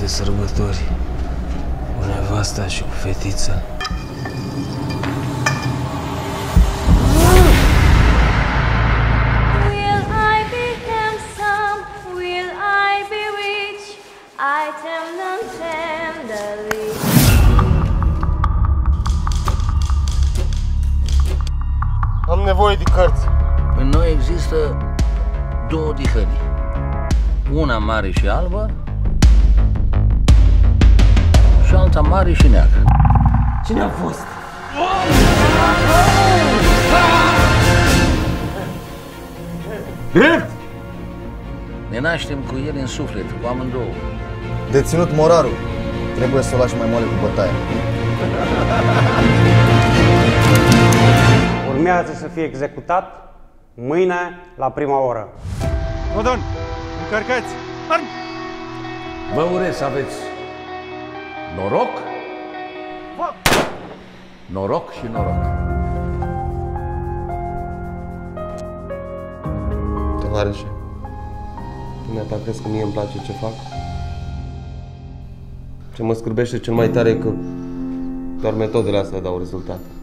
de sărbători, cu nevasta și cu fetița. Will I be handsome? Will I be rich? I tell them tenderly. Am nevoie de cărți. În noi există două dihănii. Una mare și albă și alta mare și neagră. Cine a fost? Drept! Ne naștem cu el în suflet, cu amândouă. Deținut morarul. Trebuie să o lași mai moale cu bătaia. Urmează să fie executat mâine la prima oră. Codon, încărcați! Arm! Vă urez să aveți noroc, noroc și noroc. Tovarășe, dumneata crezi că mie îmi place ce fac? Ce mă scârbește cel mai tare e că doar metodele astea dau rezultate.